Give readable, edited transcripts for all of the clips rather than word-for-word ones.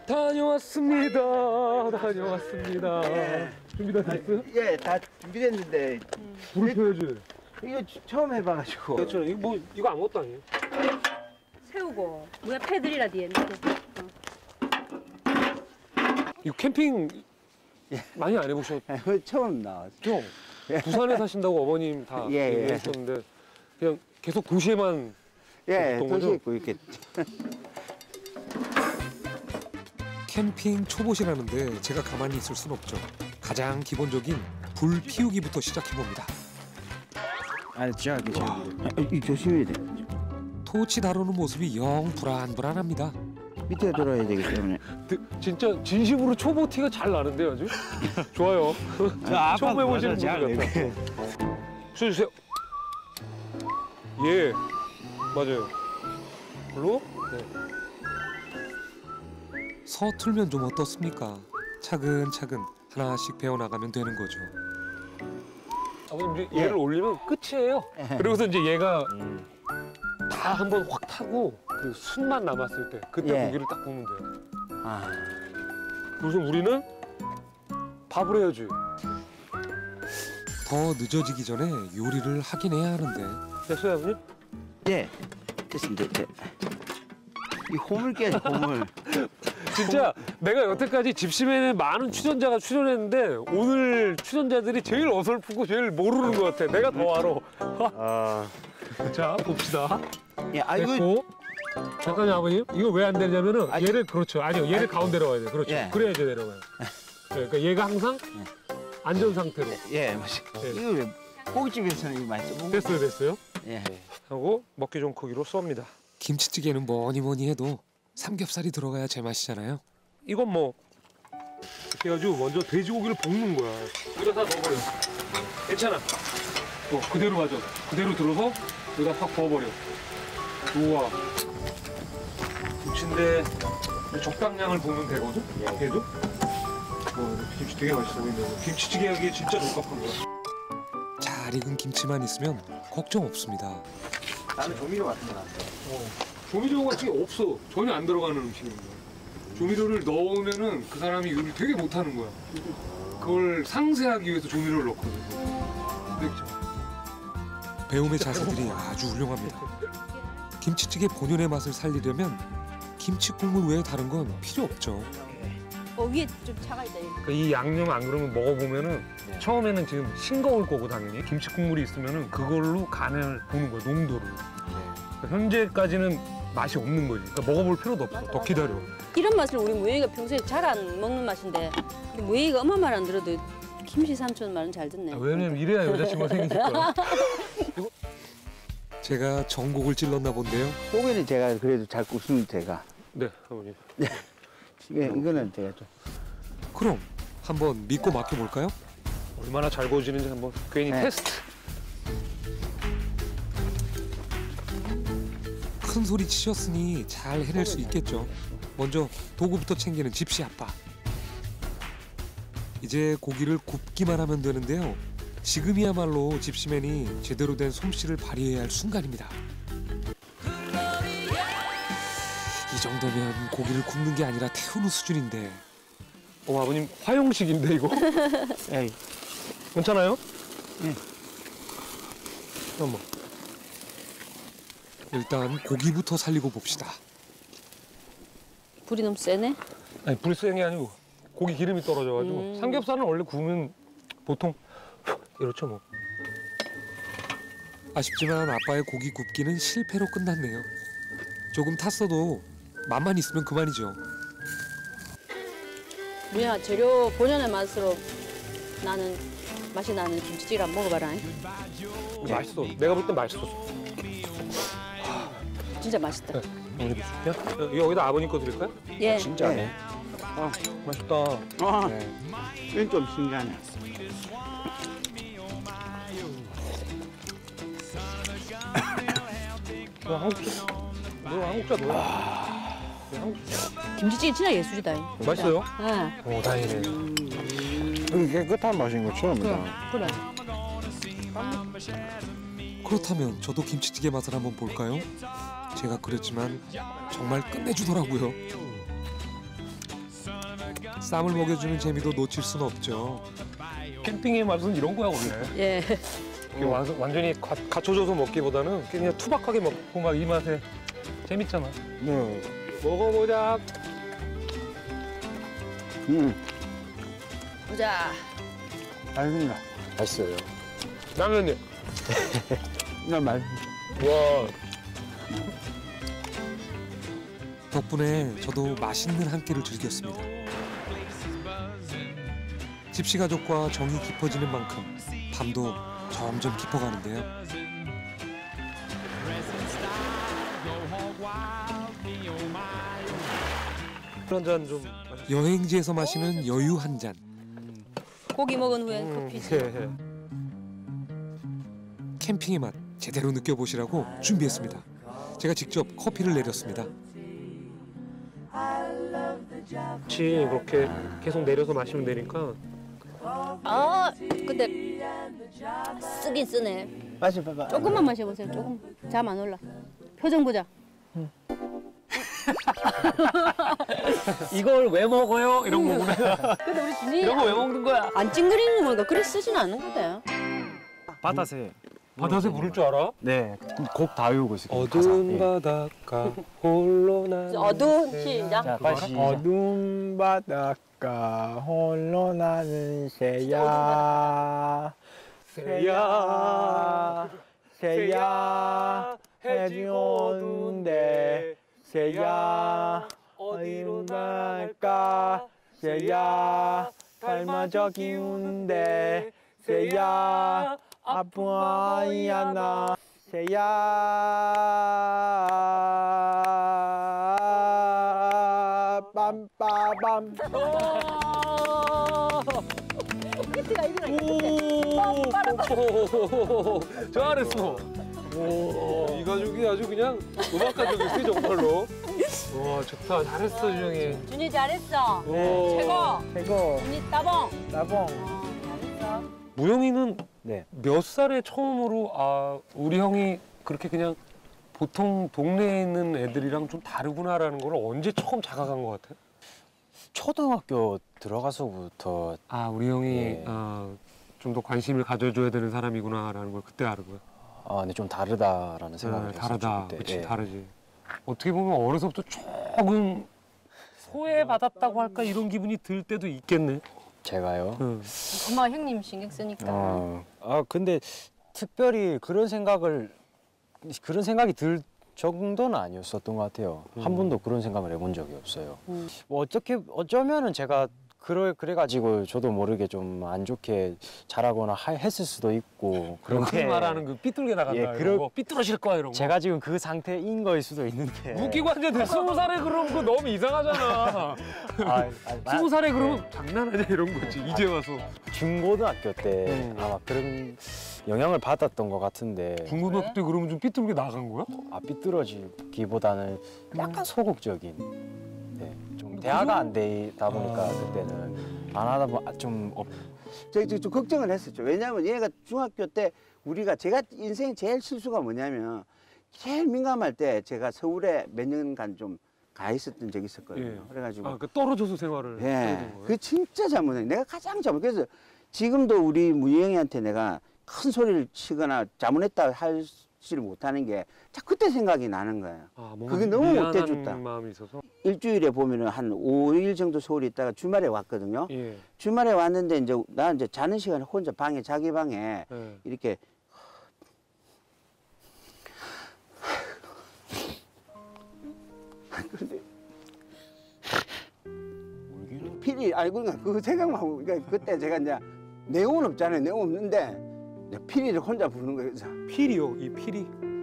다녀왔습니다. 다녀왔습니다. 준비됐어요? 예, 다 준비됐는데 불을 펴야지. 이거 처음 해봐가지고. 그렇죠. 이거 아무것도 아니에요. 세우고 뭐야 패들이라 뒤에 밑에. 이거 캠핑 많이 안 해보셨죠? 처음 나왔죠. 부산에 사신다고 어머님 다 예, 예. 얘기했었는데 그냥 계속 도시에만 예, 어떤 도시에 거죠? 있고 이렇게. 캠핑 초보시라는데 제가 가만히 있을 순 없죠. 가장 기본적인 불 피우기부터 시작해봅니다. 아, 진짜 이 조심해야 돼. 토치 다루는 모습이 영 불안불안합니다. 밑에 들어야 되기 때문에. 진짜 진심으로 초보 티가 잘 나는데요, 아주? 좋아요. 처음 해보시는 분들 같아요. 주세요. 예, 맞아요. 불로? 네. 서툴면 좀 어떻습니까? 차근차근 하나씩 배워나가면 되는 거죠. 아버님 이제 얘를 올리면 끝이에요. 그리고서 이제 얘가 다 한번 확 타고 그 순만 남았을 때 그때 예. 고기를 딱 구우면 돼요. 아, 그래서 우리는 밥을 해야지. 더 늦어지기 전에 요리를 하긴 해야 하는데 됐어요, 아버님? 예, 됐습니다. 예. 이 호물 깨야지, 호물. 진짜 내가 여태까지 집시맨에 많은 출연자가 출연했는데 오늘 출연자들이 제일 어설프고 제일 모르는 것 같아. 내가 더 알아. 자, 봅시다. 예, 아, 이거. 됐고. 잠깐요, 아버님. 이거 왜 안 되냐면은 아니, 얘를 그렇죠. 아니요, 얘를 가운데로 와야 돼. 그렇죠. 예. 그래야 이제 내려가요. 그러니까 얘가 항상 안전 상태로. 예, 맞아. 예. 이거 왜 고깃집에서는 이거 많이 써먹는 됐어요, 됐어요. 예. 하고 먹기 좋은 크기로 쏩니다. 김치찌개는 뭐니 해도 삼겹살이 들어가야 제맛이잖아요. 이건 뭐 이렇게 해가지고 먼저 돼지고기를 볶는 거야. 여기다 다 넣어버려. 괜찮아. 그대로 가져. 그대로 들어서 여기다 팍 부어버려. 우와. 김치인데 적당량을 볶으면 되거든? 얘도? 김치 되게 맛있어 보이네. 김치찌개하기 진짜 적합한 거야. 잘 익은 김치만 있으면 걱정 없습니다. 나는 조미료 같은 거 안 돼. 조미료 같은 게 없어. 전혀 안 들어가는 음식입니다. 조미료를 넣으면은 그 사람이 요리를 되게 못하는 거야. 그걸 상쇄하기 위해서 조미료를 넣거든. 근데 배움의 자세들이 아주 훌륭합니다. 김치찌개 본연의 맛을 살리려면 김치 국물 외에 다른 건 필요 없죠. 위에 좀 차가 있다. 그러니까 이 양념 안 그러면 먹어보면은 처음에는 지금 싱거울 거고 당연히 김치 국물이 있으면은 그걸로 간을 보는 거야, 농도를. 그러니까 현재까지는 맛이 없는 거지. 그러니까 먹어볼 필요도 없어. 더 기다려. 이런 맛을 우리 무예이가 평소에 잘 안 먹는 맛인데 무예이가 엄마 말 안 들어도 김씨 삼촌 말은 잘 듣네. 왜냐면 이래야 여자친구가 생기니까. 제가 전곡을 찔렀나 본데요. 고기는 제가 그래도 잘 굽습니다, 제가. 네, 아버님. 이거는 제가 좀. 그럼 한번 믿고 맡겨볼까요? 얼마나 잘 구워지는지 한번 괜히 네. 테스트. 큰 소리 치셨으니 잘 해낼 수 있겠죠. 먼저 도구부터 챙기는 집시 아빠. 이제 고기를 굽기만 하면 되는데요. 지금이야말로 집시맨이 제대로 된 솜씨를 발휘해야 할 순간입니다. 이 정도면 고기를 굽는 게 아니라 태우는 수준인데. 아버님 화형식인데 이거? 에이. 괜찮아요? 응. 한번. 일단 고기부터 살리고 봅시다. 불이 너무 세네. 아니 불이 센 게 아니고 고기 기름이 떨어져가지고 삼겹살은 원래 구우면 보통 이렇죠 뭐. 아쉽지만 아빠의 고기 굽기는 실패로 끝났네요. 조금 탔어도 맛만 있으면 그만이죠. 무야 재료 본연의 맛으로 맛이 나는 김치찌개를 한번 먹어봐라. 맛있어. 내가 볼 땐 맛있어. 진짜 맛있다. 어머니도 줄게요. 여기다 아버님 거 드릴까요? 예. 진짜네. 맛있다. 이건 좀 신기하네. 한국자 뭐야? 김치찌개 진짜 예술이다. 맛있어요? 네. 다행이네. 깨끗한 맛인 거 처음이다. 그래. 그렇다면 저도 김치찌개 맛을 한번 볼까요? 제가 그랬지만 정말 끝내주더라고요. 쌈을 먹여주는 재미도 놓칠 순 없죠. 캠핑의 맛은 이런 거야 원래. 예. 이게 완전히 갖춰줘서 먹기보다는 그냥 투박하게 먹고 막 이 맛에 재밌잖아. 네. 먹어보자. 보자. 맛있습니다. 맛있어요. 라면이. 나 맛. 와. 덕분에 저도 맛있는 한 끼를 즐겼습니다. 집시 가족과 정이 깊어지는 만큼 밤도 점점 깊어가는데요. 한잔 좀. 여행지에서 마시는 여유 한 잔. 고기 먹은 후엔 커피지. 예. 캠핑의 맛 제대로 느껴보시라고 준비했습니다. 제가 직접 커피를 내렸습니다. 같이 그렇게 계속 내려서 마시면 되니까. 아, 근데 쓰긴 쓰네. 마셔봐봐. 조금만 마셔보세요. 조금. 잠 안 올라. 표정 보자. 이걸 왜 먹어요? 이런 거구나. 근데 우리 준이 이런 거 왜 먹는 거야? 안 찡그리는 거 보니까 그래 쓰진 않는 거다. 바다새. 바다새 부를 줄 알아? 네. 곡 다 외우고 있어요. 어두운 바닷가 홀로 나. 어두운 시작. 자, 빨리 시작. 어두운 바닷가 홀로 나는 새야 새야 새야 해지 오는데 새야 어디로 갈까 새야 달마저 기운데 새야 아픈 아이 하나 새야 빰빠밤 끝이가 오, 잘했어. 이 가족이 아주 그냥 음악 가족이지 정말로. 와 좋다. 잘했어 준영이. 준이 잘했어. 오. 최고. 최고 준이 따봉. 나봉 잘했어. 무영이는 네. 몇 살에 처음으로 우리 형이 그렇게 그냥 보통 동네에 있는 애들이랑 좀 다르구나라는 걸 언제 처음 자각한 것 같아? 초등학교 들어가서부터 우리 형이 예. 좀 더 관심을 가져줘야 되는 사람이구나라는 걸 그때 알은 거야. 근데 좀 다르다라는 생각을 했었죠. 다르다. 그때. 그치 예. 다르지. 어떻게 보면 어려서부터 조금 소외받았다고 할까 이런 기분이 들 때도 있겠네. 제가요. 응. 엄마 형님 신경 쓰니까. 근데 특별히 그런 생각이 들 정도는 아니었었던 것 같아요. 한 번도 그런 생각을 해본 적이 없어요. 뭐 어쩌면은 제가 그래가지고 저도 모르게 좀 안 좋게 자라거나 했을 수도 있고. 그렇게 말하는 그 삐뚤게 나간다 예, 이런 거. 삐뚤어질 거야 이런 거. 제가 지금 그 상태인 거일 수도 있는데. 웃기고 앉았는데 20살에 그러면 그거 너무 이상하잖아. 20살에 그러면 장난하냐 이런 거지. 이제 와서. 중고등학교 때 아마 그런 영향을 받았던 것 같은데. 중고등학교 때 그러면 좀 삐뚤게 나간 거야? 삐뚤어지기보다는 약간 소극적인. 네, 좀 대화가 안 되다 보니까 그때는 안 하다 보면 좀 좀 걱정을 했었죠. 왜냐하면 얘가 중학교 때 제가 인생 제일 실수가 뭐냐면 제일 민감할 때 제가 서울에 몇 년간 좀 가 있었던 적이 있었거든요. 예. 그래가지고 그러니까 떨어져서 생활을 하게 된 거예요? 그 진짜 잘못해. 내가 가장 잘못. 그래서 지금도 우리 무영이한테 내가 큰 소리를 치거나 잘못했다 하지를 못하는 게 그때 생각이 나는 거예요. 뭔가 그게 너무 미안한 못해줬다. 마음이 있어서. 일주일에 보면은 한 5일 정도 서울에 있다가 주말에 왔거든요. 예. 주말에 왔는데 나 이제 자는 시간에 혼자 자기 방에 예. 이렇게 근데 필이 그러니까 그 생각만 하고 그러니까 그때 제가 이제 내용은 없잖아요. 내용 없는데 이제 필이를 혼자 부르는 거예요. 그래서 필이요, 이 필이.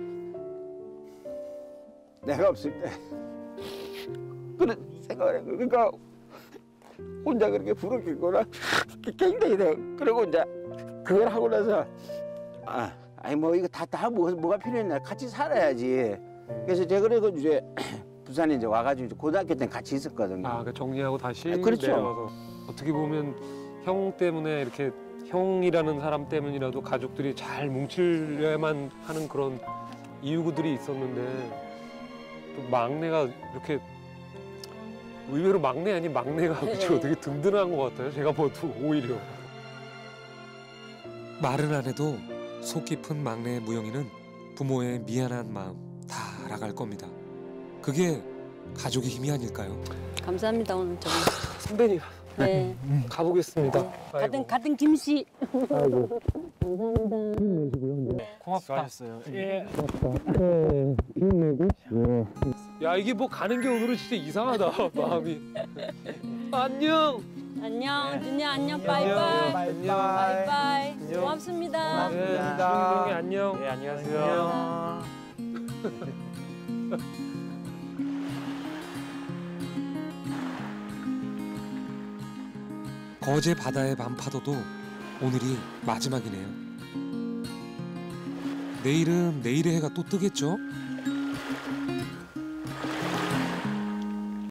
내가 없을 때 그런 생각을 해요. 그러니까 혼자 그렇게 부르겠구나 굉장히 내가 그러고 이제 그걸 하고 나서 아니 뭐 이거 다 뭐가 필요했나 같이 살아야지. 그래서 제가 그래서 이제 부산에 이제 와가지고 이제 고등학교 때는 같이 있었거든요. 그 정리하고 다시 그렇죠. 내려와서 어떻게 보면 형 때문에 이렇게 형이라는 사람 때문이라도 가족들이 잘 뭉치려야만 하는 그런 이유들이 있었는데 또 막내가 이렇게 의외로 막내 아닌 막내가 그쵸? 되게 든든한 것 같아요. 제가 봐도 오히려. 말은 안 해도 속 깊은 막내 무영이는 부모의 미안한 마음 다 알아갈 겁니다. 그게 가족의 힘이 아닐까요? 감사합니다 오늘 좀. 선배님 네. 가보겠습니다. 가든 김씨. 고맙습니다. 예. 야 이게 뭐 가는 게 오늘은 진짜 이상하다 마음이. 안녕. 안녕 준이야 안녕 바이바이. 바이바이. 고맙습니다. 무영이 안녕. 네, 안녕하세요. 거제 바다의 밤파도도 오늘이 마지막이네요. 내일은 내일의 해가 또 뜨겠죠?